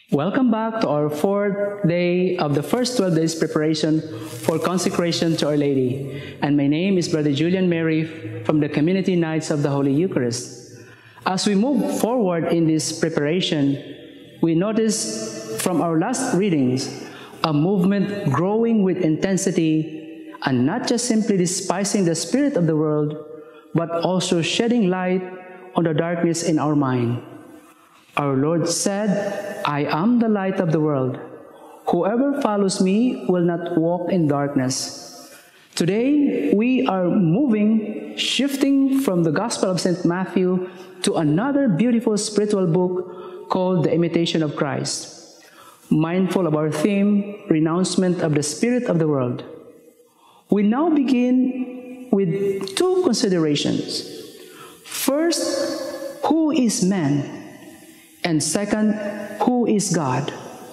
Welcome back to our fourth day of the first 12 days preparation for consecration to Our Lady. And my name is Brother Julian Mary from the Community Knights of the Holy Eucharist. As we move forward in this preparation, we notice from our last readings a movement growing with intensity and not just simply despising the spirit of the world, but also shedding light on the darkness in our mind. Our Lord said, "I am the light of the world. Whoever follows me will not walk in darkness." Today, we are shifting from the Gospel of St. Matthew to another beautiful spiritual book called The Imitation of Christ. Mindful of our theme, renouncement of the spirit of the world. We now begin with two considerations. First, who is man? And second, who is God?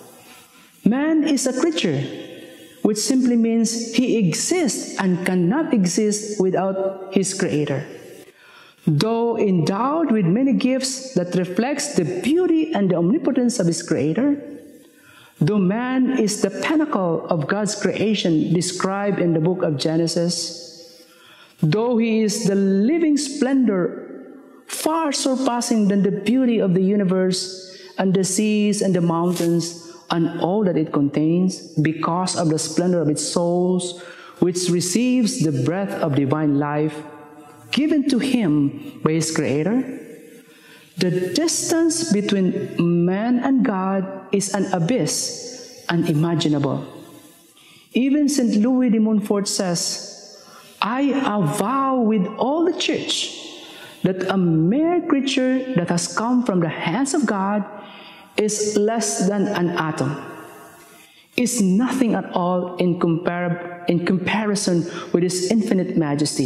Man is a creature, which simply means he exists and cannot exist without his Creator. Though endowed with many gifts that reflects the beauty and the omnipotence of his Creator, though man is the pinnacle of God's creation described in the book of Genesis, though he is the living splendor far surpassing than the beauty of the universe and the seas and the mountains and all that it contains, because of the splendor of its souls, which receives the breath of divine life given to him by his Creator, the distance between man and God is an abyss unimaginable. Even St. Louis de Montfort says, "I avow with all the Church that a mere creature that has come from the hands of God is less than an atom, is nothing at all in comparison with His infinite majesty.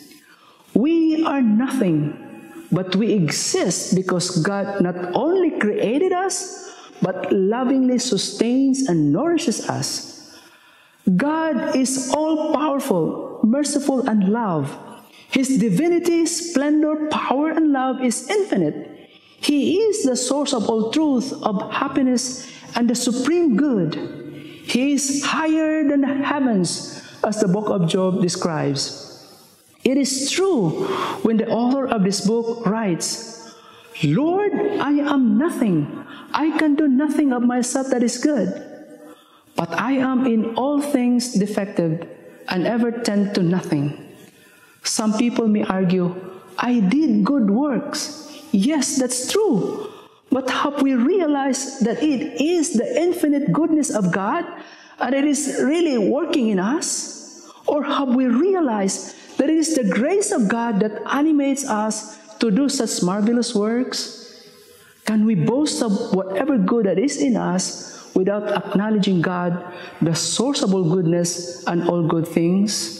We are nothing, but we exist because God not only created us, but lovingly sustains and nourishes us. God is all-powerful, merciful, and love. His divinity, splendor, power, and love is infinite. He is the source of all truth, of happiness, and the supreme good. He is higher than the heavens, as the book of Job describes. It is true when the author of this book writes, 'Lord, I am nothing. I can do nothing of myself that is good. But I am in all things defective and ever tend to nothing.' Some people may argue, 'I did good works.' Yes, that's true. But have we realized that it is the infinite goodness of God and it is really working in us? Or have we realized that it is the grace of God that animates us to do such marvelous works? Can we boast of whatever good that is in us without acknowledging God, the source of all goodness and all good things?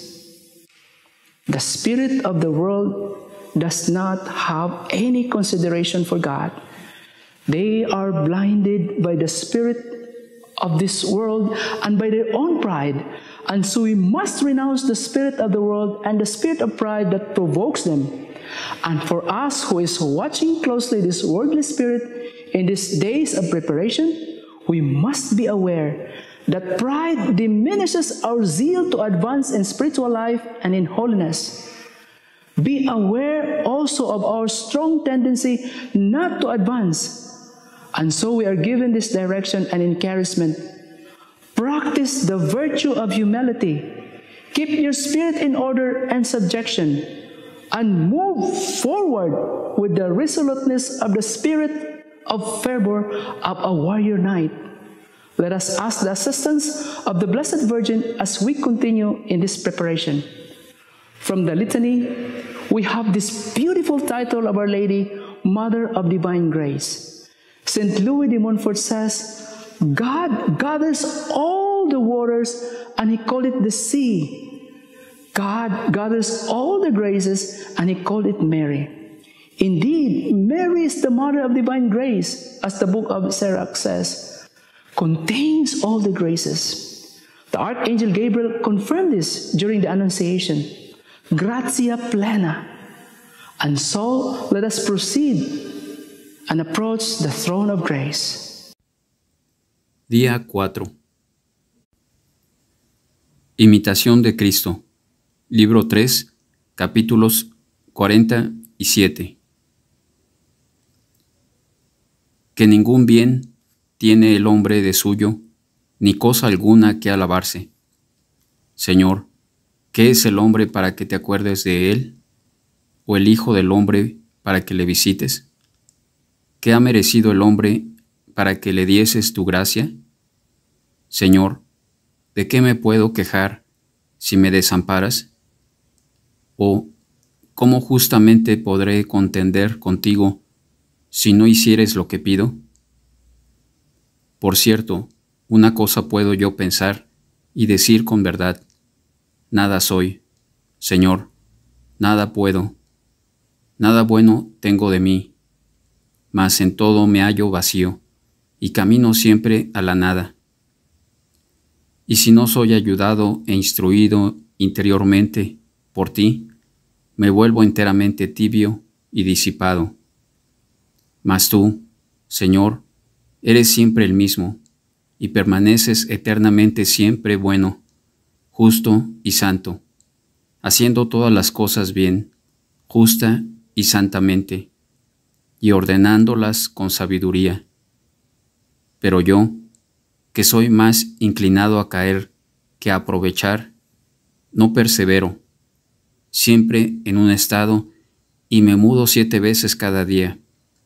The spirit of the world does not have any consideration for God. They are blinded by the spirit of this world and by their own pride. And so we must renounce the spirit of the world and the spirit of pride that provokes them. And for us who is watching closely this worldly spirit in these days of preparation, we must be aware that pride diminishes our zeal to advance in spiritual life and in holiness. Be aware also of our strong tendency not to advance. And so we are given this direction and encouragement. Practice the virtue of humility. Keep your spirit in order and subjection, and move forward with the resoluteness of the spirit of fervor of a warrior knight. Let us ask the assistance of the Blessed Virgin as we continue in this preparation. From the litany, we have this beautiful title of Our Lady, Mother of Divine Grace. St. Louis de Montfort says, "God gathers all the waters and He called it the sea. God gathers all the graces and He called it Mary. Indeed, Mary is the Mother of Divine Grace, as the book of Sirach says, contains all the graces." The Archangel Gabriel confirmed this during the Annunciation. Gratia plena. And so, let us proceed and approach the throne of grace. Día 4. Imitación de Cristo. Libro 3, capítulos 47. Que ningún bien tiene el hombre de suyo, ni cosa alguna que alabarse. Señor, ¿qué es el hombre para que te acuerdes de él? ¿O el hijo del hombre para que le visites? ¿Qué ha merecido el hombre para que le dieses tu gracia? Señor, ¿de qué me puedo quejar si me desamparas? ¿O cómo justamente podré contender contigo si no hicieres lo que pido? Por cierto, una cosa puedo yo pensar y decir con verdad: nada soy, Señor, nada puedo, nada bueno tengo de mí, mas en todo me hallo vacío y camino siempre a la nada. Y si no soy ayudado e instruido interiormente por ti, me vuelvo enteramente tibio y disipado. Mas tú, Señor, eres siempre el mismo, y permaneces eternamente siempre bueno, justo y santo, haciendo todas las cosas bien, justa y santamente, y ordenándolas con sabiduría. Pero yo, que soy más inclinado a caer que a aprovechar, no persevero, siempre en un estado, y me mudo 7 veces cada día.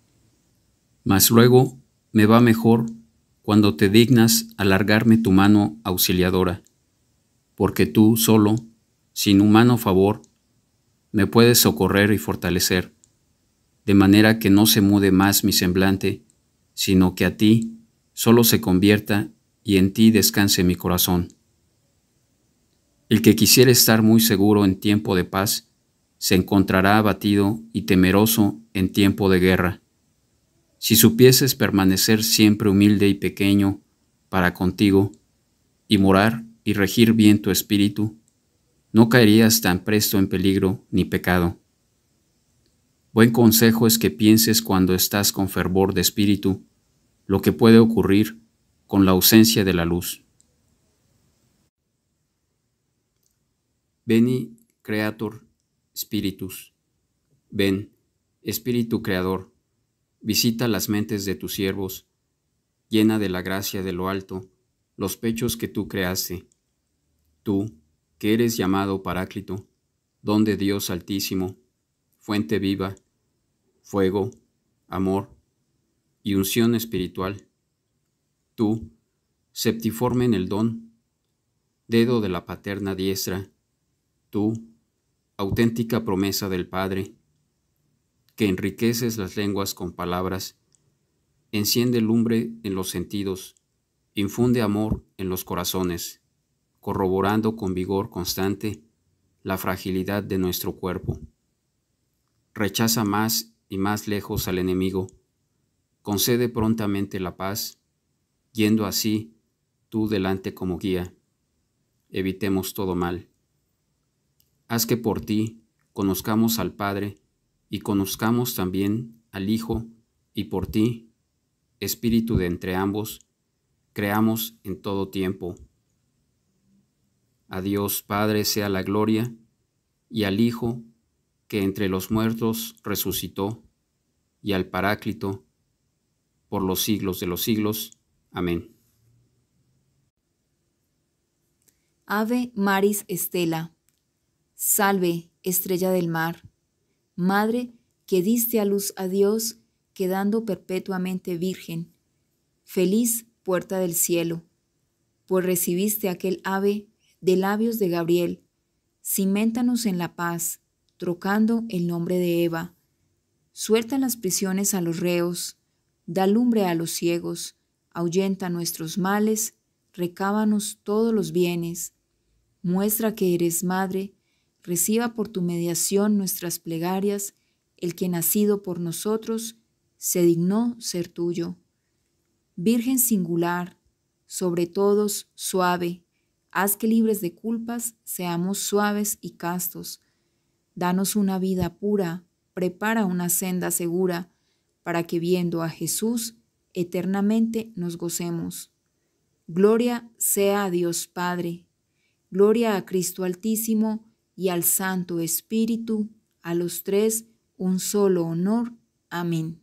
Mas luego me va mejor cuando te dignas alargarme tu mano auxiliadora, porque tú solo, sin humano favor, me puedes socorrer y fortalecer, de manera que no se mude más mi semblante, sino que a ti solo se convierta y en ti descanse mi corazón. El que quisiera estar muy seguro en tiempo de paz, se encontrará abatido y temeroso en tiempo de guerra. Si supieses permanecer siempre humilde y pequeño para contigo, y morar y regir bien tu espíritu, no caerías tan presto en peligro ni pecado. Buen consejo es que pienses cuando estás con fervor de espíritu lo que puede ocurrir con la ausencia de la luz. Veni, Creator Spiritus. Ven, Espíritu Creador, visita las mentes de tus siervos, llena de la gracia de lo alto los pechos que tú creaste. Tú, que eres llamado Paráclito, don de Dios Altísimo, fuente viva, fuego, amor y unción espiritual. Tú, septiforme en el don, dedo de la paterna diestra. Tú, auténtica promesa del Padre, que enriqueces las lenguas con palabras, enciende lumbre en los sentidos, infunde amor en los corazones, corroborando con vigor constante la fragilidad de nuestro cuerpo. Rechaza más y más lejos al enemigo, concede prontamente la paz, yendo así tú delante como guía. Evitemos todo mal. Haz que por ti conozcamos al Padre y conozcamos también al Hijo, y por ti, Espíritu de entre ambos, creamos en todo tiempo. A Dios Padre sea la gloria, y al Hijo, que entre los muertos resucitó, y al Paráclito, por los siglos de los siglos. Amén. Ave Maris Stella. Salve, estrella del mar, Madre que diste a luz a Dios, quedando perpetuamente virgen. Feliz puerta del cielo, pues recibiste aquel ave de labios de Gabriel. Ciméntanos en la paz, trocando el nombre de Eva. Suelta las prisiones a los reos, da lumbre a los ciegos, ahuyenta nuestros males, recábanos todos los bienes. Muestra que eres madre, reciba por tu mediación nuestras plegarias, el que nacido por nosotros se dignó ser tuyo. Virgen singular, sobre todos suave, haz que libres de culpas seamos suaves y castos. Danos una vida pura, prepara una senda segura, para que viendo a Jesús eternamente nos gocemos. Gloria sea a Dios Padre, gloria a Cristo Altísimo y al Santo Espíritu, a los tres un solo honor. Amén.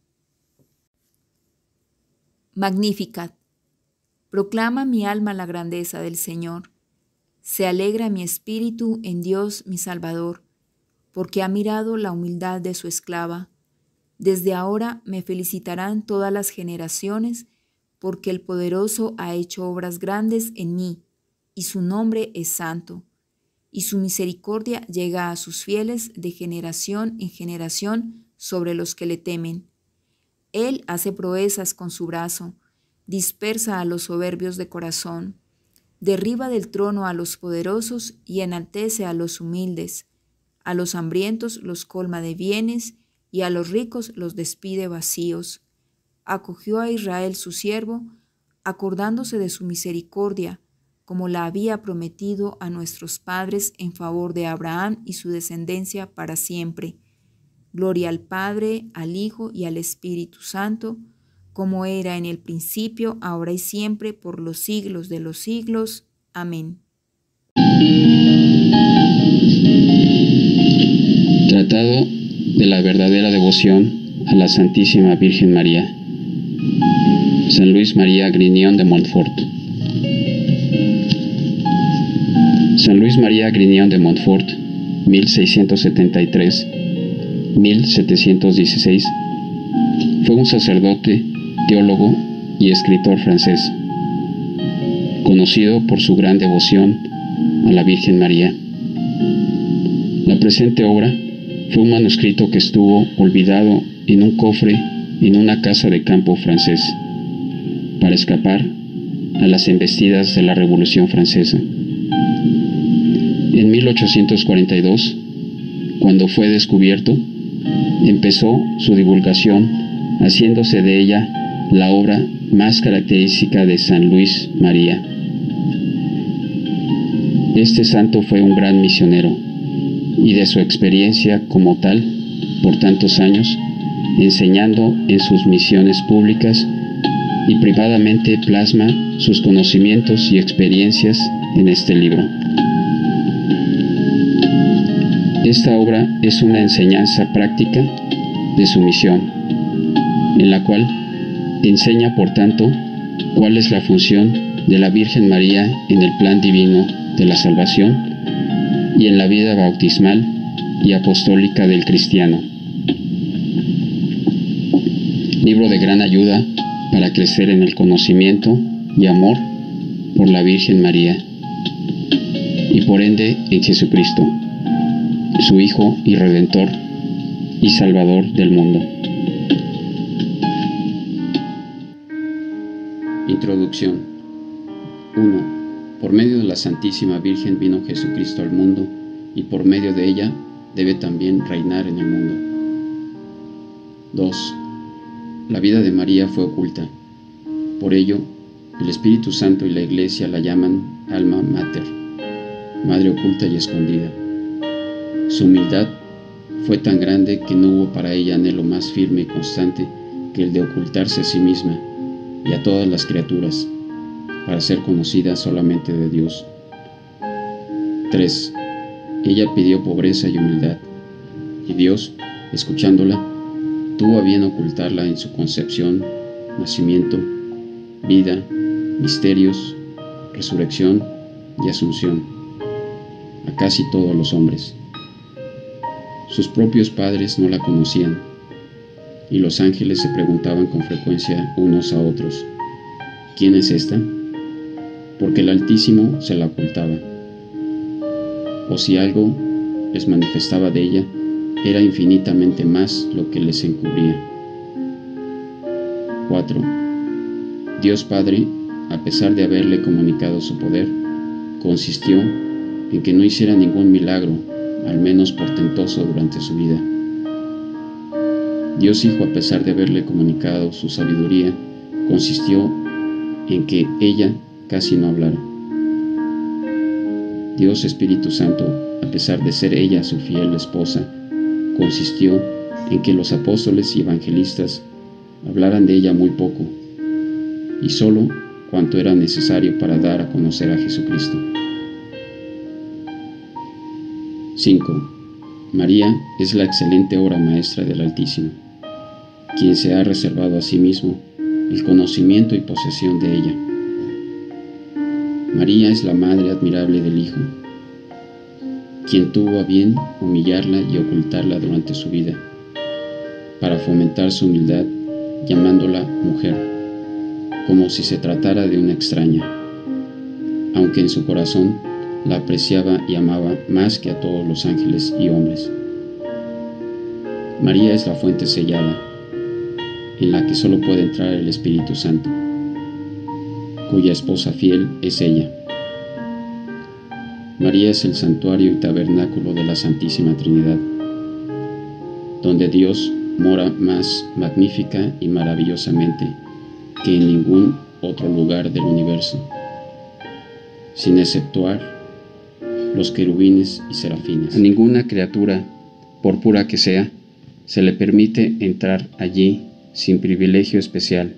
Magnificat. Proclama mi alma la grandeza del Señor. Se alegra mi espíritu en Dios mi Salvador, porque ha mirado la humildad de su esclava. Desde ahora me felicitarán todas las generaciones, porque el Poderoso ha hecho obras grandes en mí, y su nombre es santo, y su misericordia llega a sus fieles de generación en generación sobre los que le temen. Él hace proezas con su brazo, dispersa a los soberbios de corazón, derriba del trono a los poderosos y enaltece a los humildes. A los hambrientos los colma de bienes y a los ricos los despide vacíos. Acogió a Israel su siervo, acordándose de su misericordia, como la había prometido a nuestros padres en favor de Abraham y su descendencia para siempre. Gloria al Padre, al Hijo y al Espíritu Santo, como era en el principio, ahora y siempre, por los siglos de los siglos. Amén. Tratado de la verdadera devoción a la Santísima Virgen María. San Luis María Grignion de Montfort. San Luis María Grignion de Montfort, 1673-1716, fue un sacerdote, teólogo y escritor francés, conocido por su gran devoción a la Virgen María. La presente obra fue un manuscrito que estuvo olvidado en un cofre en una casa de campo francés, para escapar a las embestidas de la Revolución Francesa. En 1842, cuando fue descubierto, empezó su divulgación, haciéndose de ella la obra más característica de San Luis María. Este santo fue un gran misionero, y de su experiencia como tal, por tantos años, enseñando en sus misiones públicas y privadamente plasma sus conocimientos y experiencias en este libro. Esta obra es una enseñanza práctica de su misión, en la cual enseña, por tanto, cuál es la función de la Virgen María en el plan divino de la salvación y en la vida bautismal y apostólica del cristiano. Libro de gran ayuda para crecer en el conocimiento y amor por la Virgen María y por ende en Jesucristo, su Hijo y Redentor y Salvador del mundo. Introducción. 1. Por medio de la Santísima Virgen vino Jesucristo al mundo, y por medio de ella debe también reinar en el mundo. 2. La vida de María fue oculta. Por ello, el Espíritu Santo y la Iglesia la llaman Alma Mater, Madre oculta y escondida. Su humildad fue tan grande que no hubo para ella anhelo más firme y constante que el de ocultarse a sí misma y a todas las criaturas, para ser conocida solamente de Dios. 3. Ella pidió pobreza y humildad, y Dios, escuchándola, tuvo a bien ocultarla en su concepción, nacimiento, vida, misterios, resurrección y asunción, a casi todos los hombres. Sus propios padres no la conocían, y los ángeles se preguntaban con frecuencia unos a otros: ¿quién es esta? Porque el Altísimo se la ocultaba. O si algo les manifestaba de ella, era infinitamente más lo que les encubría. 4. Dios Padre, a pesar de haberle comunicado su poder, consistió en que no hiciera ningún milagro, al menos portentoso, durante su vida. Dios Hijo, a pesar de haberle comunicado su sabiduría, consistió en que ella casi no hablara. Dios Espíritu Santo, a pesar de ser ella su fiel esposa, consistió en que los apóstoles y evangelistas hablaran de ella muy poco, y solo cuanto era necesario para dar a conocer a Jesucristo. 5. María es la excelente obra maestra del Altísimo, quien se ha reservado a sí mismo el conocimiento y posesión de ella. María es la madre admirable del Hijo, quien tuvo a bien humillarla y ocultarla durante su vida, para fomentar su humildad, llamándola mujer, como si se tratara de una extraña, aunque en su corazón la apreciaba y amaba más que a todos los ángeles y hombres. María es la fuente sellada, en la que solo puede entrar el Espíritu Santo, cuya esposa fiel es ella. María es el santuario y tabernáculo de la Santísima Trinidad, donde Dios mora más magnífica y maravillosamente que en ningún otro lugar del universo, sin exceptuar los querubines y serafines. A ninguna criatura, por pura que sea, se le permite entrar allí sin privilegio especial.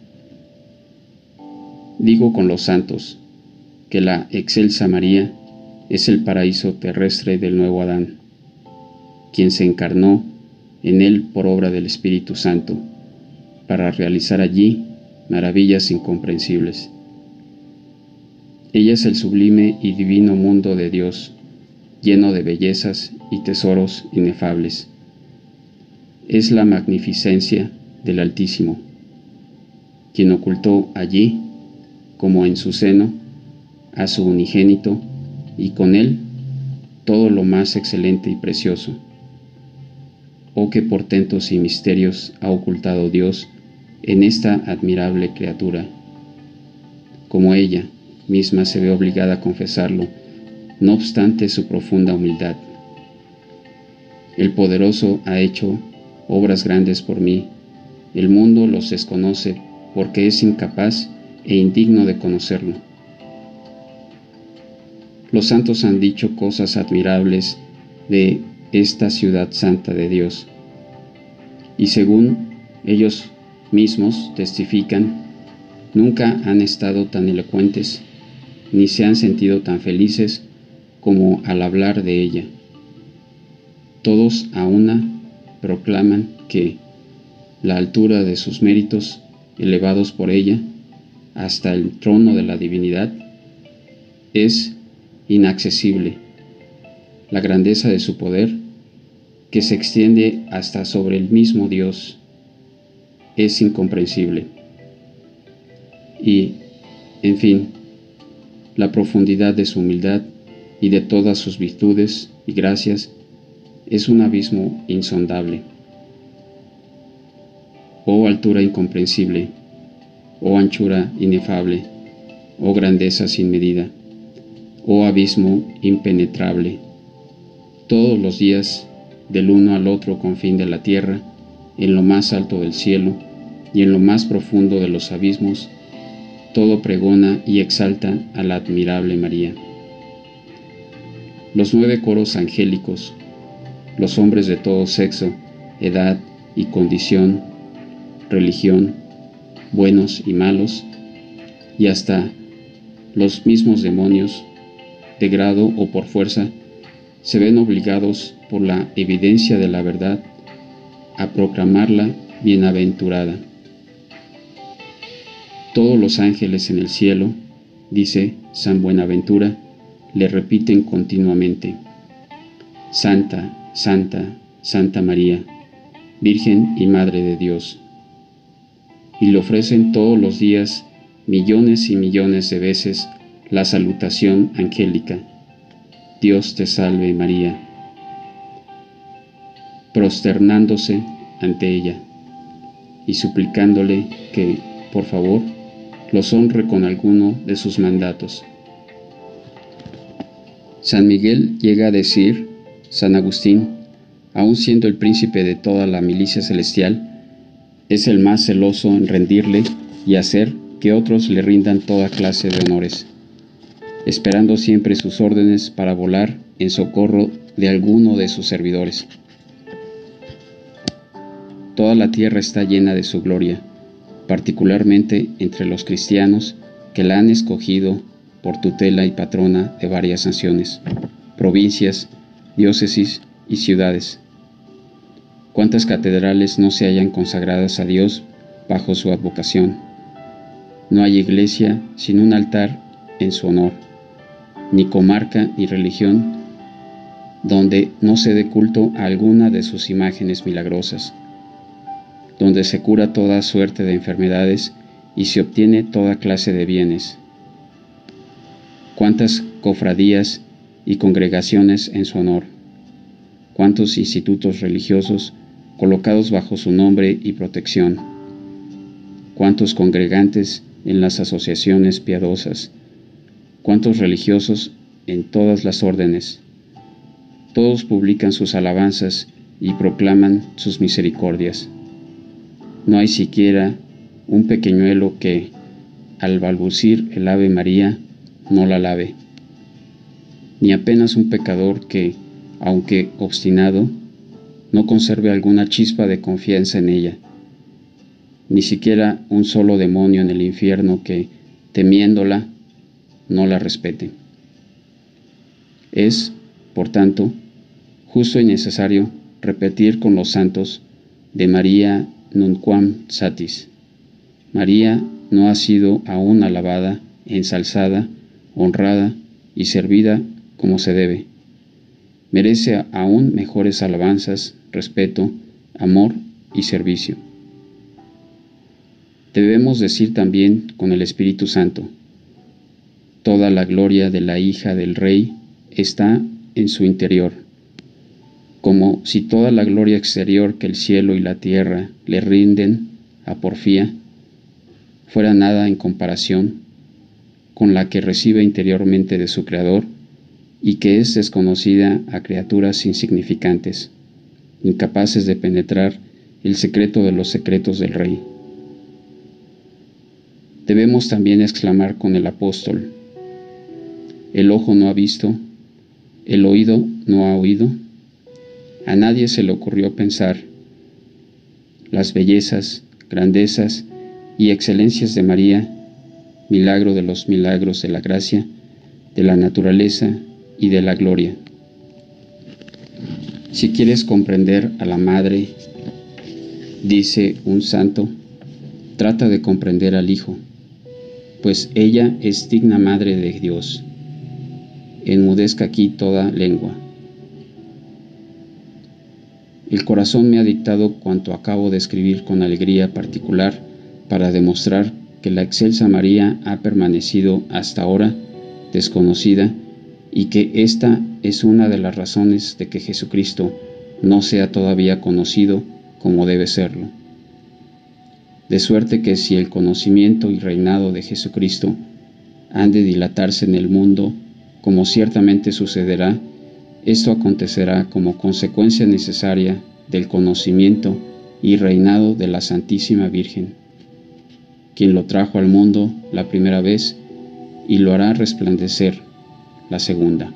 Digo con los santos que la excelsa María es el paraíso terrestre del nuevo Adán, quien se encarnó en él por obra del Espíritu Santo, para realizar allí maravillas incomprensibles. Ella es el sublime y divino mundo de Dios, lleno de bellezas y tesoros inefables. Es la magnificencia del Altísimo, quien ocultó allí, como en su seno, a su unigénito, y con él todo lo más excelente y precioso. Oh, qué portentos y misterios ha ocultado Dios en esta admirable criatura. Como ella misma se ve obligada a confesarlo, no obstante su profunda humildad. El Poderoso ha hecho obras grandes por mí. El mundo los desconoce porque es incapaz e indigno de conocerlo. Los santos han dicho cosas admirables de esta ciudad santa de Dios, y según ellos mismos testifican, nunca han estado tan elocuentes ni se han sentido tan felices como al hablar de ella. Todos a una proclaman que la altura de sus méritos, elevados por ella hasta el trono de la divinidad, es inaccesible. La grandeza de su poder, que se extiende hasta sobre el mismo Dios, es incomprensible. Y, en fin, la profundidad de su humildad y de todas sus virtudes y gracias es un abismo insondable. Oh altura incomprensible, oh anchura inefable, oh grandeza sin medida, oh abismo impenetrable. Todos los días, del uno al otro confín de la tierra, en lo más alto del cielo y en lo más profundo de los abismos, todo pregona y exalta a la admirable María. Los 9 coros angélicos, los hombres de todo sexo, edad y condición, religión, buenos y malos, y hasta los mismos demonios, de grado o por fuerza, se ven obligados por la evidencia de la verdad a proclamarla bienaventurada. Todos los ángeles en el cielo, dice San Buenaventura, le repiten continuamente: Santa, Santa, Santa María, Virgen y Madre de Dios. Y le ofrecen todos los días millones y millones de veces la salutación angélica: Dios te salve María, prosternándose ante ella y suplicándole que, por favor, los honre con alguno de sus mandatos. San Miguel llega a decir, San Agustín, aun siendo el príncipe de toda la milicia celestial, es el más celoso en rendirle y hacer que otros le rindan toda clase de honores, esperando siempre sus órdenes para volar en socorro de alguno de sus servidores. Toda la tierra está llena de su gloria, particularmente entre los cristianos que la han escogido por tutela y patrona de varias naciones, provincias, diócesis y ciudades. ¿Cuántas catedrales no se hallan consagradas a Dios bajo su advocación? No hay iglesia sin un altar en su honor, ni comarca ni religión donde no se dé culto a alguna de sus imágenes milagrosas, donde se cura toda suerte de enfermedades y se obtiene toda clase de bienes. Cuántas cofradías y congregaciones en su honor, cuántos institutos religiosos colocados bajo su nombre y protección, cuántos congregantes en las asociaciones piadosas, cuántos religiosos en todas las órdenes. Todos publican sus alabanzas y proclaman sus misericordias. No hay siquiera un pequeñuelo que, al balbucir el Ave María, no la alabe, ni apenas un pecador que, aunque obstinado, no conserve alguna chispa de confianza en ella, ni siquiera un solo demonio en el infierno que, temiéndola, no la respete. Es, por tanto, justo y necesario repetir con los santos de María nunquam satis. María no ha sido aún alabada, ensalzada, honrada y servida como se debe. Merece aún mejores alabanzas, respeto, amor y servicio. Debemos decir también con el Espíritu Santo: toda la gloria de la hija del Rey está en su interior, como si toda la gloria exterior que el cielo y la tierra le rinden a porfía fuera nada en comparación con la que recibe interiormente de su Creador y que es desconocida a criaturas insignificantes, incapaces de penetrar el secreto de los secretos del Rey. Debemos también exclamar con el apóstol: el ojo no ha visto, el oído no ha oído, a nadie se le ocurrió pensar las bellezas, grandezas y excelencias de María, milagro de los milagros de la gracia, de la naturaleza y de la gloria. Si quieres comprender a la Madre, dice un santo, trata de comprender al Hijo, pues ella es digna Madre de Dios. Enmudezca aquí toda lengua. El corazón me ha dictado cuanto acabo de escribir con alegría particular para demostrar que la excelsa María ha permanecido hasta ahora desconocida y que esta es una de las razones de que Jesucristo no sea todavía conocido como debe serlo. De suerte que si el conocimiento y reinado de Jesucristo han de dilatarse en el mundo, como ciertamente sucederá, esto acontecerá como consecuencia necesaria del conocimiento y reinado de la Santísima Virgen, quien lo trajo al mundo la primera vez y lo hará resplandecer la segunda.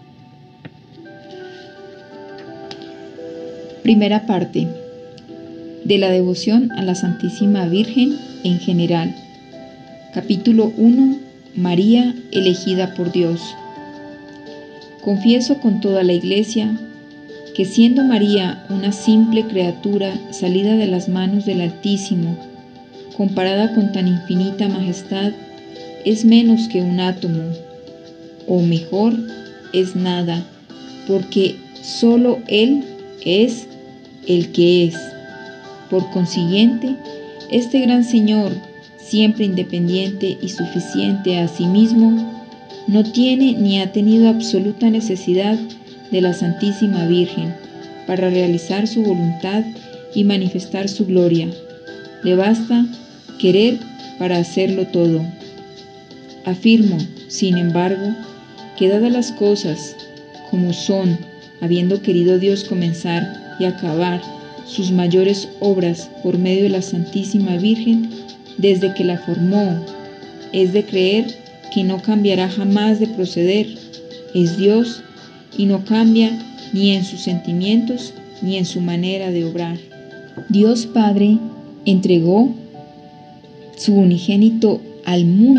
Primera parte de la devoción a la Santísima Virgen en general. Capítulo 1. María elegida por Dios. Confieso con toda la Iglesia que siendo María una simple criatura salida de las manos del Altísimo, comparada con tan infinita majestad, es menos que un átomo, o mejor, es nada, porque solo Él es el que es. Por consiguiente, este gran Señor, siempre independiente y suficiente a sí mismo, no tiene ni ha tenido absoluta necesidad de la Santísima Virgen para realizar su voluntad y manifestar su gloria. Le basta querer para hacerlo todo. Afirmo, sin embargo, que dadas las cosas como son, habiendo querido Dios comenzar y acabar sus mayores obras por medio de la Santísima Virgen desde que la formó, es de creer que no cambiará jamás de proceder. Es Dios y no cambia ni en sus sentimientos ni en su manera de obrar. Dios Padre entregó su unigénito al mundo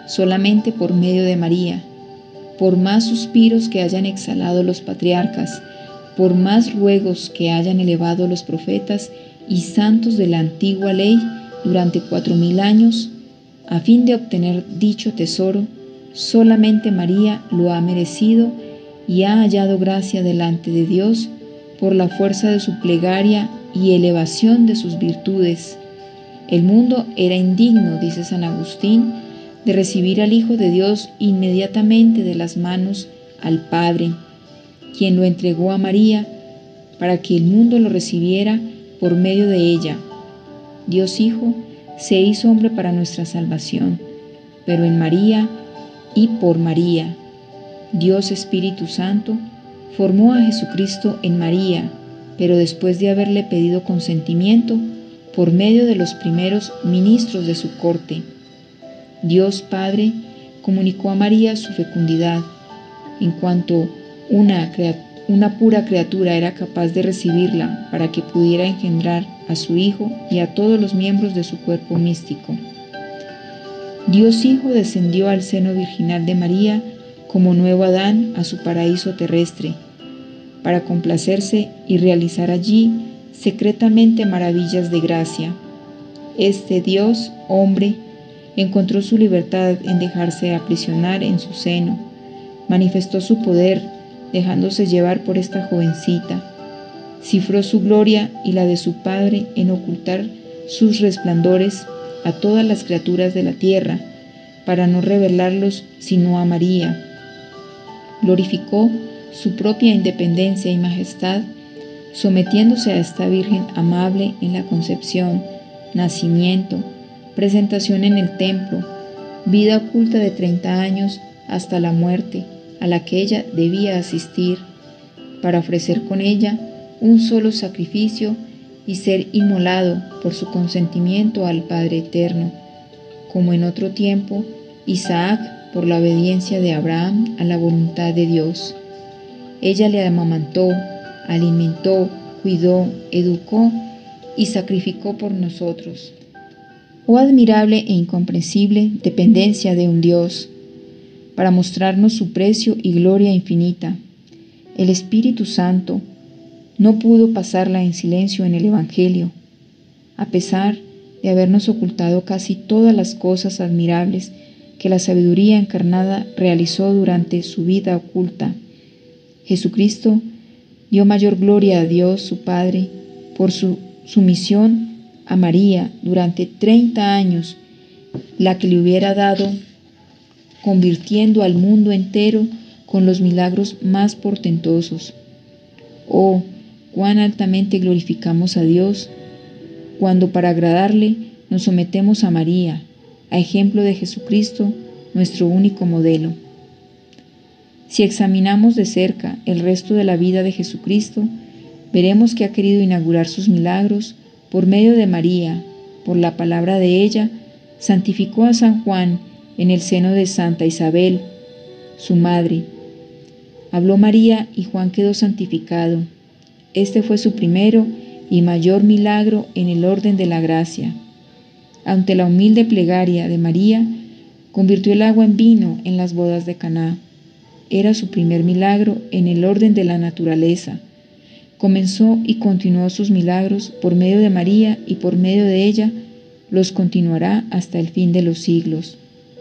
solamente por medio de María. Por más suspiros que hayan exhalado los patriarcas, por más ruegos que hayan elevado los profetas y santos de la antigua ley durante 4000 años, a fin de obtener dicho tesoro, solamente María lo ha merecido y ha hallado gracia delante de Dios por la fuerza de su plegaria y elevación de sus virtudes. El mundo era indigno, dice San Agustín, de recibir al Hijo de Dios inmediatamente de las manos al Padre, quien lo entregó a María para que el mundo lo recibiera por medio de ella. Dios Hijo se hizo hombre para nuestra salvación, pero en María y por María. Dios Espíritu Santo formó a Jesucristo en María, pero después de haberle pedido consentimiento por medio de los primeros ministros de su corte. Dios Padre comunicó a María su fecundidad, en cuanto una pura criatura era capaz de recibirla para que pudiera engendrar a su Hijo y a todos los miembros de su cuerpo místico. Dios Hijo descendió al seno virginal de María como nuevo Adán a su paraíso terrestre, para complacerse y realizar allí secretamente maravillas de gracia. Este Dios, hombre, encontró su libertad en dejarse aprisionar en su seno, manifestó su poder dejándose llevar por esta jovencita, cifró su gloria y la de su Padre en ocultar sus resplandores a todas las criaturas de la tierra, para no revelarlos sino a María. Glorificó su propia independencia y majestad, sometiéndose a esta Virgen amable en la concepción, nacimiento, presentación en el templo, vida oculta de 30 años hasta la muerte a la que ella debía asistir, para ofrecer con ella un solo sacrificio y ser inmolado por su consentimiento al Padre Eterno, como en otro tiempo Isaac por la obediencia de Abraham a la voluntad de Dios. Ella le amamantó, alimentó, cuidó, educó y sacrificó por nosotros. Oh admirable e incomprensible dependencia de un Dios, para mostrarnos su precio y gloria infinita. El Espíritu Santo no pudo pasarla en silencio en el Evangelio, a pesar de habernos ocultado casi todas las cosas admirables que la sabiduría encarnada realizó durante su vida oculta. Jesucristo dio mayor gloria a Dios su Padre por su sumisión a María durante 30 años, la que le hubiera dado, convirtiendo al mundo entero con los milagros más portentosos. Oh, cuán altamente glorificamos a Dios cuando para agradarle nos sometemos a María, a ejemplo de Jesucristo, nuestro único modelo. Si examinamos de cerca el resto de la vida de Jesucristo, veremos que ha querido inaugurar sus milagros por medio de María. Por la palabra de ella, santificó a San Juan en el seno de Santa Isabel, su madre. Habló María y Juan quedó santificado. Este fue su primero y mayor milagro en el orden de la gracia. Ante la humilde plegaria de María, convirtió el agua en vino en las bodas de Caná. Era su primer milagro en el orden de la naturaleza. Comenzó y continuó sus milagros por medio de María y por medio de ella los continuará hasta el fin de los siglos.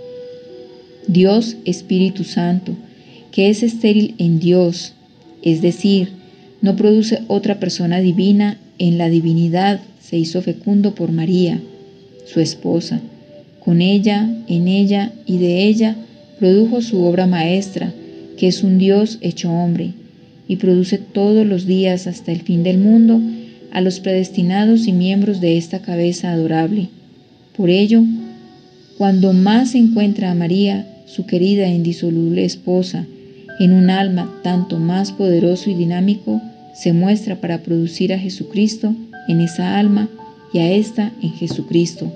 Dios Espíritu Santo, que es estéril en Dios, es decir, no produce otra persona divina en la divinidad, se hizo fecundo por María, su esposa. Con ella, en ella y de ella produjo su obra maestra, que es un Dios hecho hombre, y produce todos los días hasta el fin del mundo a los predestinados y miembros de esta cabeza adorable. Por ello, cuando más se encuentra a María, su querida e indisoluble esposa, en un alma tanto más poderoso y dinámico, se muestra para producir a Jesucristo en esa alma y a ésta en Jesucristo.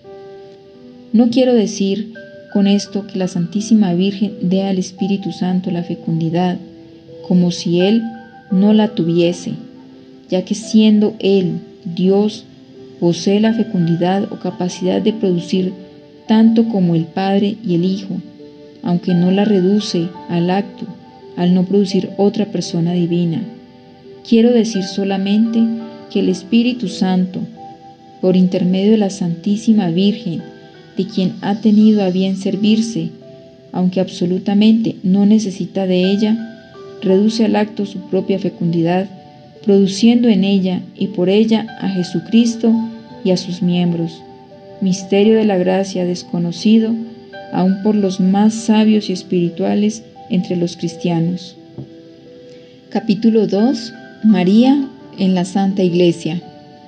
No quiero decir con esto que la Santísima Virgen dé al Espíritu Santo la fecundidad, como si Él no la tuviese, ya que siendo Él, Dios, posee la fecundidad o capacidad de producir tanto como el Padre y el Hijo, aunque no la reduce al acto, al no producir otra persona divina. Quiero decir solamente que el Espíritu Santo, por intermedio de la Santísima Virgen, de quien ha tenido a bien servirse, aunque absolutamente no necesita de ella, reduce al acto su propia fecundidad, produciendo en ella y por ella a Jesucristo y a sus miembros, misterio de la gracia desconocido aún por los más sabios y espirituales entre los cristianos. Capítulo 2. María en la Santa Iglesia.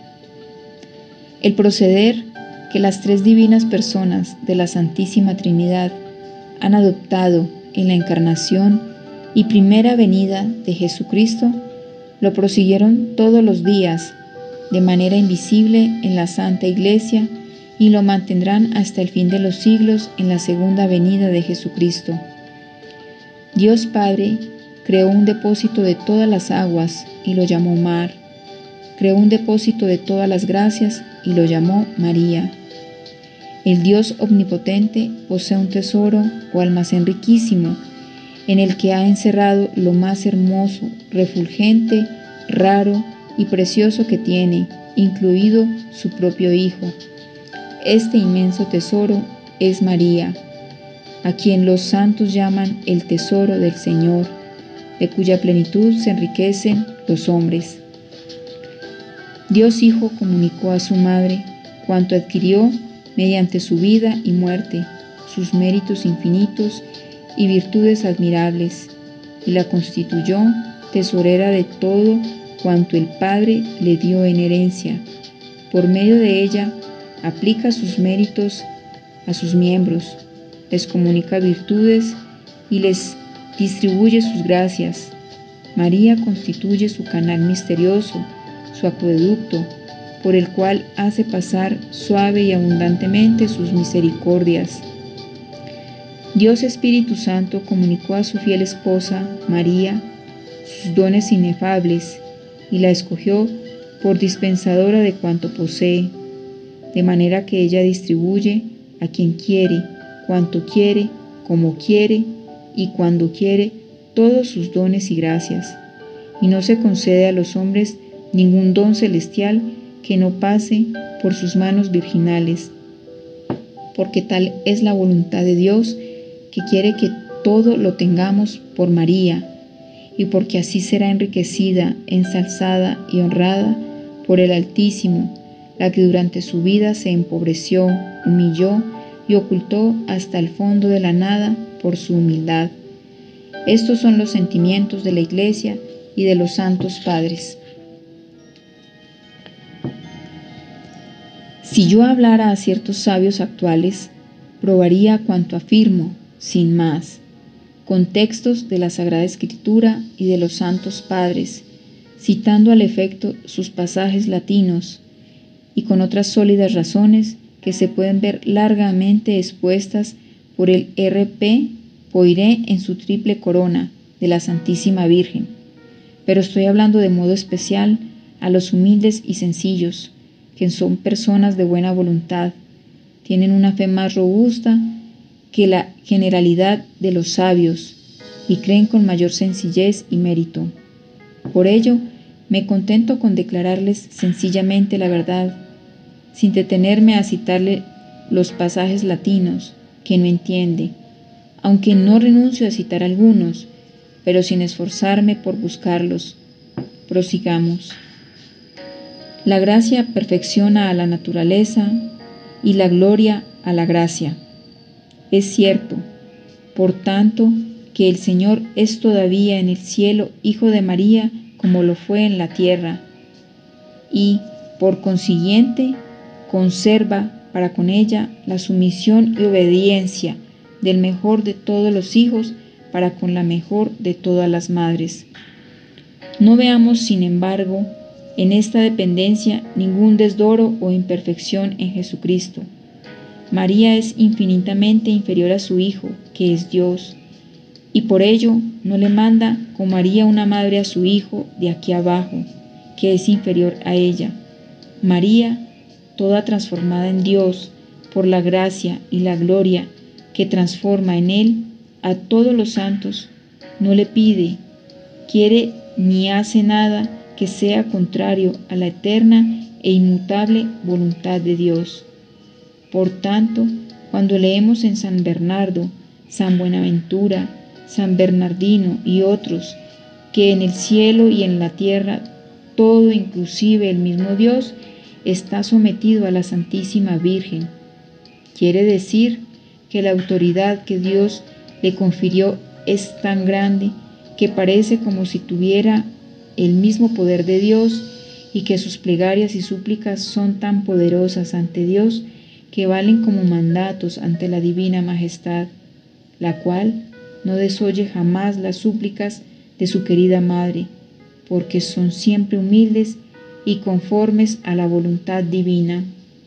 El proceder que las tres divinas personas de la Santísima Trinidad han adoptado en la encarnación y primera venida de Jesucristo lo prosiguieron todos los días de manera invisible en la Santa Iglesia y lo mantendrán hasta el fin de los siglos en la segunda venida de Jesucristo. Dios Padre creó un depósito de todas las aguas y lo llamó mar. Creó un depósito de todas las gracias y lo llamó María. El Dios omnipotente posee un tesoro o almacén riquísimo en el que ha encerrado lo más hermoso, refulgente, raro y precioso que tiene, incluido su propio Hijo. Este inmenso tesoro es María, a quien los santos llaman el tesoro del Señor, de cuya plenitud se enriquecen los hombres. Dios Hijo comunicó a su Madre cuanto adquirió mediante su vida y muerte, sus méritos infinitos y virtudes admirables, y la constituyó tesorera de todo cuanto el Padre le dio en herencia. Por medio de ella, aplica sus méritos a sus miembros, les comunica virtudes y les distribuye sus gracias. María constituye su canal misterioso, su acueducto, por el cual hace pasar suave y abundantemente sus misericordias. Dios Espíritu Santo comunicó a su fiel esposa, María, sus dones inefables y la escogió por dispensadora de cuanto posee, de manera que ella distribuye a quien quiere, cuanto quiere, como quiere y cuando quiere todos sus dones y gracias, y no se concede a los hombres ningún don celestial que no pase por sus manos virginales, porque tal es la voluntad de Dios, que quiere que todo lo tengamos por María, y porque así será enriquecida, ensalzada y honrada por el Altísimo, la que durante su vida se empobreció, humilló y ocultó hasta el fondo de la nada por su humildad. Estos son los sentimientos de la Iglesia y de los santos padres. Si yo hablara a ciertos sabios actuales, probaría cuanto afirmo, sin más, con textos de la Sagrada Escritura y de los santos padres, citando al efecto sus pasajes latinos, y con otras sólidas razones que se pueden ver largamente expuestas por el R.P. Poiré en su triple corona de la Santísima Virgen. Pero estoy hablando de modo especial a los humildes y sencillos, que son personas de buena voluntad, tienen una fe más robusta que la generalidad de los sabios y creen con mayor sencillez y mérito. Por ello, me contento con declararles sencillamente la verdad, sin detenerme a citarle los pasajes latinos que no entiende, aunque no renuncio a citar algunos, pero sin esforzarme por buscarlos. Prosigamos. La gracia perfecciona a la naturaleza y la gloria a la gracia. Es cierto, por tanto, que el Señor es todavía en el cielo Hijo de María como lo fue en la tierra, y, por consiguiente, conserva para con ella la sumisión y obediencia del mejor de todos los hijos para con la mejor de todas las madres. No veamos, sin embargo, en esta dependencia ningún desdoro o imperfección en Jesucristo. María es infinitamente inferior a su Hijo, que es Dios, y por ello no le manda como haría una madre a su hijo de aquí abajo, que es inferior a ella. María, toda transformada en Dios, por la gracia y la gloria que transforma en Él a todos los santos, no le pide, quiere ni hace nada que sea contrario a la eterna e inmutable voluntad de Dios. Por tanto, cuando leemos en San Bernardo, San Buenaventura, San Bernardino y otros, que en el cielo y en la tierra todo, inclusive el mismo Dios, está sometido a la Santísima Virgen, quiere decir que la autoridad que Dios le confirió es tan grande que parece como si tuviera el mismo poder de Dios, y que sus plegarias y súplicas son tan poderosas ante Dios que valen como mandatos ante la divina majestad, la cual no desoye jamás las súplicas de su querida madre, porque son siempre humildes y conformes a la voluntad divina.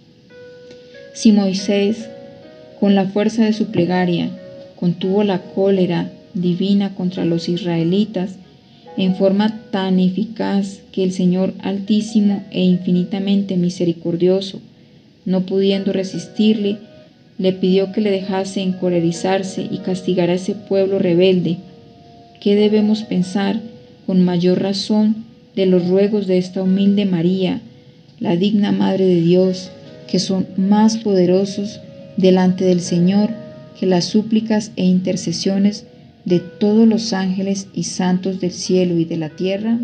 Si Moisés, con la fuerza de su plegaria, contuvo la cólera divina contra los israelitas en forma tan eficaz que el Señor Altísimo e infinitamente misericordioso, no pudiendo resistirle, le pidió que le dejase encolerizarse y castigar a ese pueblo rebelde, ¿qué debemos pensar con mayor razón de los ruegos de esta humilde María, la digna Madre de Dios, que son más poderosos delante del Señor que las súplicas e intercesiones de todos los ángeles y santos del cielo y de la tierra?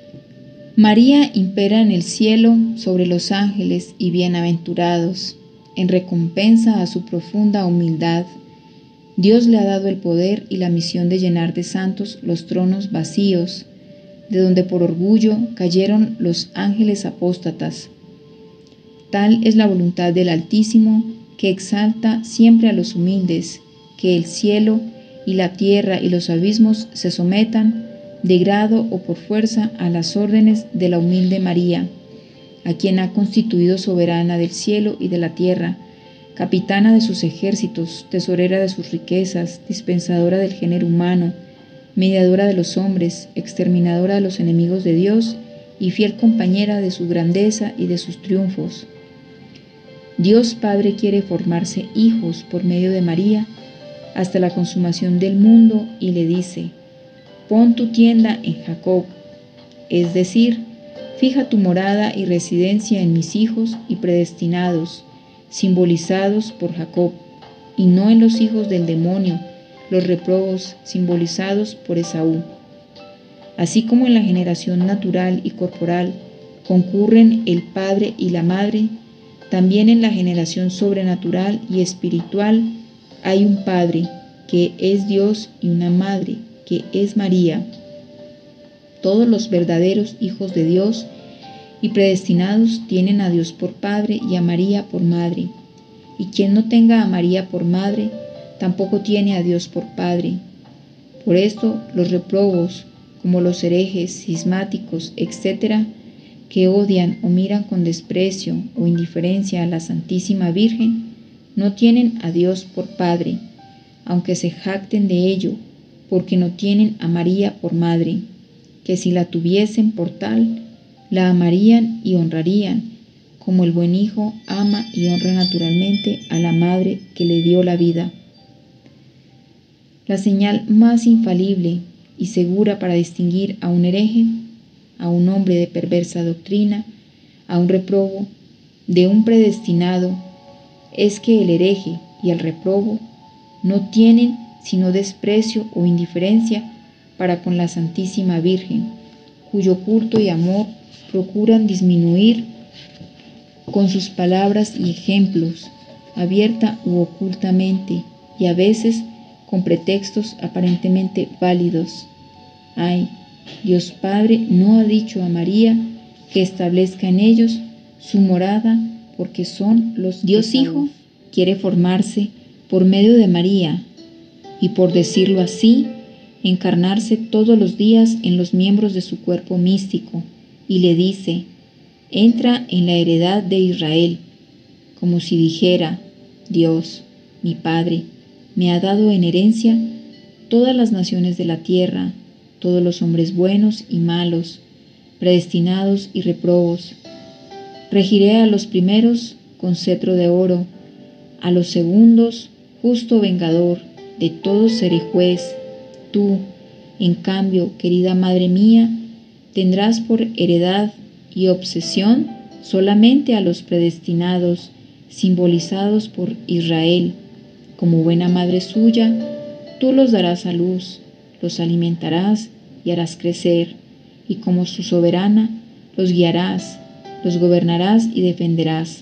María impera en el cielo sobre los ángeles y bienaventurados. En recompensa a su profunda humildad, Dios le ha dado el poder y la misión de llenar de santos los tronos vacíos, de donde por orgullo cayeron los ángeles apóstatas. Tal es la voluntad del Altísimo, que exalta siempre a los humildes, que el cielo y la tierra y los abismos se sometan, de grado o por fuerza, a las órdenes de la humilde María, a quien ha constituido soberana del cielo y de la tierra, capitana de sus ejércitos, tesorera de sus riquezas, dispensadora del género humano, mediadora de los hombres, exterminadora de los enemigos de Dios y fiel compañera de su grandeza y de sus triunfos. Dios Padre quiere formarse hijos por medio de María hasta la consumación del mundo y le dice: pon tu tienda en Jacob, es decir, fija tu morada y residencia en mis hijos y predestinados, simbolizados por Jacob, y no en los hijos del demonio, los reprobos, simbolizados por Esaú. Así como en la generación natural y corporal concurren el padre y la madre, también en la generación sobrenatural y espiritual hay un Padre, que es Dios, y una Madre, que es María. Todos los verdaderos hijos de Dios y predestinados tienen a Dios por Padre y a María por Madre. Y quien no tenga a María por Madre, tampoco tiene a Dios por Padre. Por esto, los reprobos, como los herejes, cismáticos, etc., que odian o miran con desprecio o indiferencia a la Santísima Virgen, no tienen a Dios por Padre, aunque se jacten de ello, porque no tienen a María por Madre, que si la tuviesen por tal, la amarían y honrarían, como el buen hijo ama y honra naturalmente a la madre que le dio la vida. La señal más infalible y segura para distinguir a un hereje, a un hombre de perversa doctrina, a un reprobo, de un predestinado, es que el hereje y el reprobo no tienen sino desprecio o indiferencia para con la Santísima Virgen, cuyo culto y amor procuran disminuir con sus palabras y ejemplos, abierta u ocultamente, y a veces con pretextos aparentemente válidos. Ay, Dios Padre no ha dicho a María que establezca en ellos su morada, porque son los Dios Hijo quiere formarse por medio de María y, por decirlo así, encarnarse todos los días en los miembros de su cuerpo místico, y le dice: entra en la heredad de Israel, como si dijera: Dios, mi Padre, me ha dado en herencia todas las naciones de la tierra, todos los hombres buenos y malos, predestinados y reprobos. Regiré a los primeros con cetro de oro, A los segundos, justo vengador, de todos seré juez. Tú, en cambio, querida madre mía, tendrás por heredad y obsesión solamente a los predestinados, simbolizados por Israel. Como buena madre suya, tú los darás a luz, los alimentarás y harás crecer, y como su soberana, los guiarás, los gobernarás y defenderás.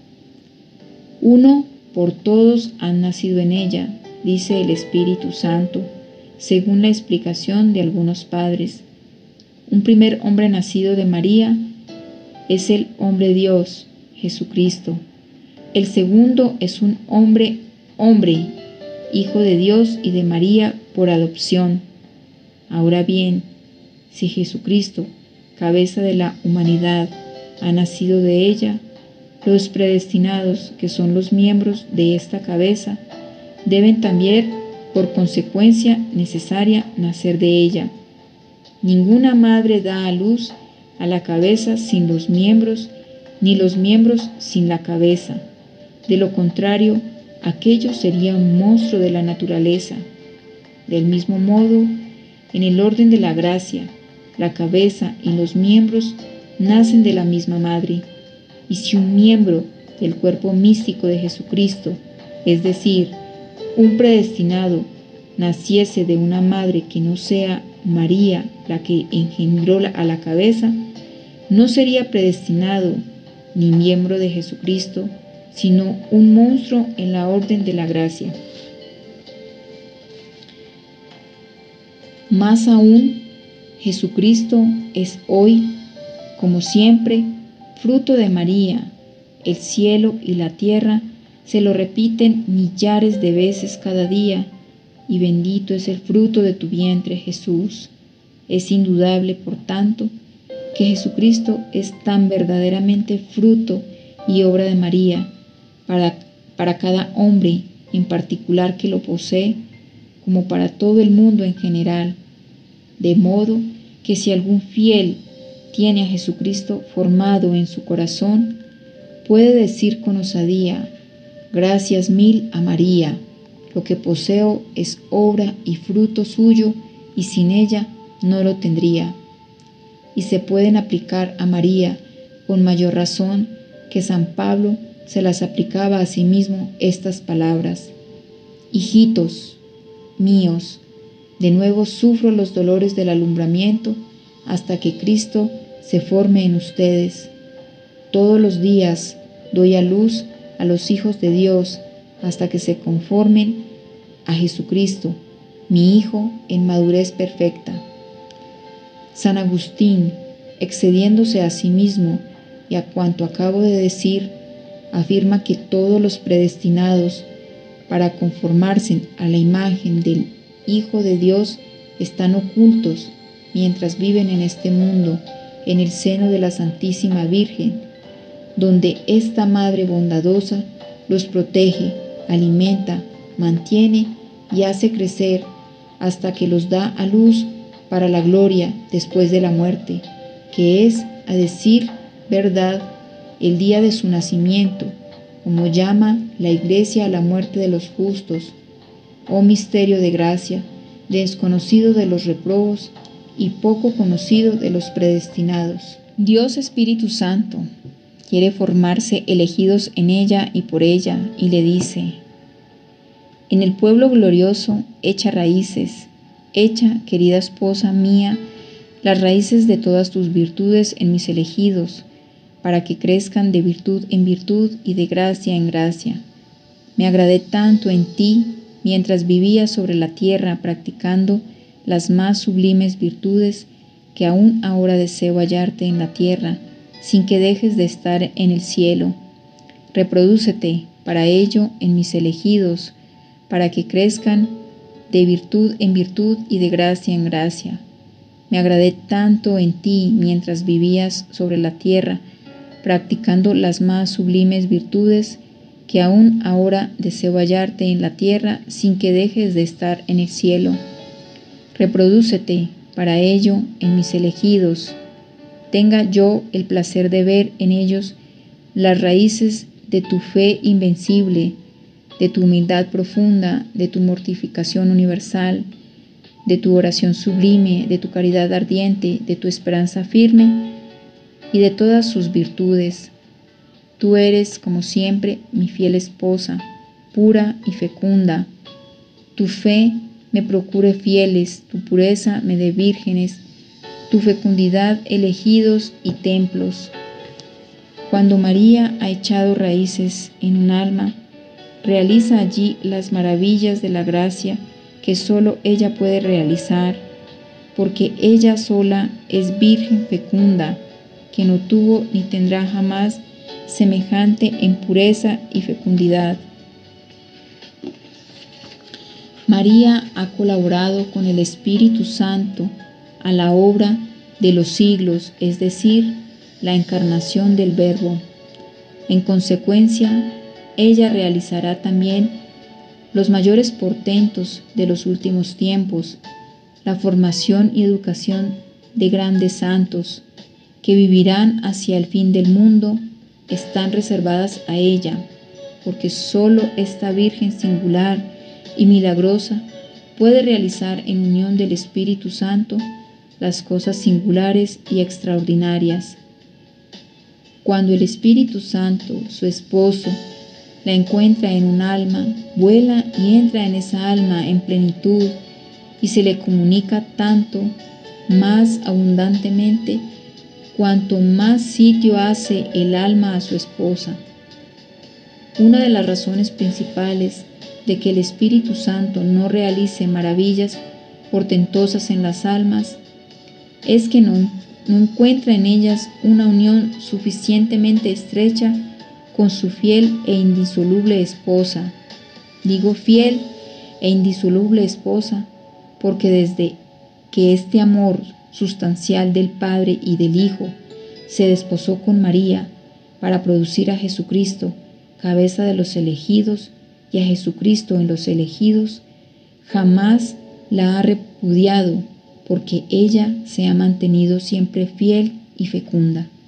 Uno por todos han nacido en ella, dice el Espíritu Santo, según la explicación de algunos padres. Un primer hombre nacido de María es el hombre Dios, Jesucristo. El segundo es un hombre, hijo de Dios y de María por adopción. Ahora bien, si Jesucristo, cabeza de la humanidad, ha nacido de ella, los predestinados, que son los miembros de esta cabeza, deben también, por consecuencia necesaria, nacer de ella. Ninguna madre da a luz a la cabeza sin los miembros, ni los miembros sin la cabeza. De lo contrario, aquello sería un monstruo de la naturaleza. Del mismo modo, en el orden de la gracia, la cabeza y los miembros nacen de la misma madre. Y si un miembro del cuerpo místico de Jesucristo, es decir, un predestinado, naciese de una madre que no sea María la que engendró a la cabeza, no sería predestinado ni miembro de Jesucristo, sino un monstruo en la orden de la gracia. Más aún, Jesucristo es hoy, como siempre, fruto de María. El cielo y la tierra se lo repiten millares de veces cada día, y bendito es el fruto de tu vientre, Jesús. Es indudable, por tanto, que Jesucristo es tan verdaderamente fruto y obra de María para cada hombre en particular que lo posee, como para todo el mundo en general. De modo que si algún fiel tiene a Jesucristo formado en su corazón, puede decir con osadía: gracias mil a María, lo que poseo es obra y fruto suyo, y sin ella no lo tendría. Y se pueden aplicar a María con mayor razón que San Pablo se las aplicaba a sí mismo estas palabras: hijitos míos, de nuevo sufro los dolores del alumbramiento hasta que Cristo se forme en ustedes. Todos los días doy a luz a los hijos de Dios hasta que se conformen a Jesucristo, mi Hijo en madurez perfecta. San Agustín, excediéndose a sí mismo y a cuanto acabo de decir, afirma que todos los predestinados para conformarse a la imagen del Hijo de Dios están ocultos mientras viven en este mundo, en el seno de la Santísima Virgen, donde esta Madre bondadosa los protege, alimenta, mantiene y hace crecer hasta que los da a luz para la gloria después de la muerte, que es, a decir verdad, el día de su nacimiento, como llama la Iglesia a la muerte de los justos. Oh misterio de gracia, desconocido de los reprobos y poco conocido de los predestinados. Dios Espíritu Santo quiere formarse elegidos en ella y por ella, y le dice: en el pueblo glorioso echa raíces, echa, querida esposa mía, las raíces de todas tus virtudes en mis elegidos, para que crezcan de virtud en virtud y de gracia en gracia. Me agradé tanto en ti mientras vivía sobre la tierra practicando las más sublimes virtudes, que aún ahora deseo hallarte en la tierra, sin que dejes de estar en el cielo. Reprodúcete para ello en mis elegidos, para que crezcan de virtud en virtud y de gracia en gracia. Me agradé tanto en ti mientras vivías sobre la tierra, practicando las más sublimes virtudes, que aún ahora deseo hallarte en la tierra sin que dejes de estar en el cielo. Reprodúcete para ello en mis elegidos, tenga yo el placer de ver en ellos las raíces de tu fe invencible, de tu humildad profunda, de tu mortificación universal, de tu oración sublime, de tu caridad ardiente, de tu esperanza firme y de todas sus virtudes. Tú eres, como siempre, mi fiel esposa, pura y fecunda. Tu fe me procure fieles, tu pureza me dé vírgenes, tu fecundidad elegidos y templos. Cuando María ha echado raíces en un alma, realiza allí las maravillas de la gracia que solo ella puede realizar, porque ella sola es virgen fecunda, que no tuvo ni tendrá jamás semejante en pureza y fecundidad. María ha colaborado con el Espíritu Santo a la obra de los siglos, es decir, la encarnación del Verbo. En consecuencia, ella realizará también los mayores portentos de los últimos tiempos, la formación y educación de grandes santos, que vivirán hacia el fin del mundo, están reservadas a ella, porque sólo esta Virgen singular y milagrosa puede realizar en unión del Espíritu Santo las cosas singulares y extraordinarias. Cuando el Espíritu Santo, su esposo, la encuentra en un alma, vuela y entra en esa alma en plenitud y se le comunica tanto más abundantemente cuanto más sitio hace el alma a su esposa. Una de las razones principales de que el Espíritu Santo no realice maravillas portentosas en las almas es que no encuentra en ellas una unión suficientemente estrecha con su fiel e indisoluble esposa. Digo fiel e indisoluble esposa porque desde que este amor sustancial del Padre y del Hijo se desposó con María para producir a Jesucristo, cabeza de los elegidos, y a Jesucristo en los elegidos, jamás la ha repudiado, porque ella se ha mantenido siempre fiel y fecunda.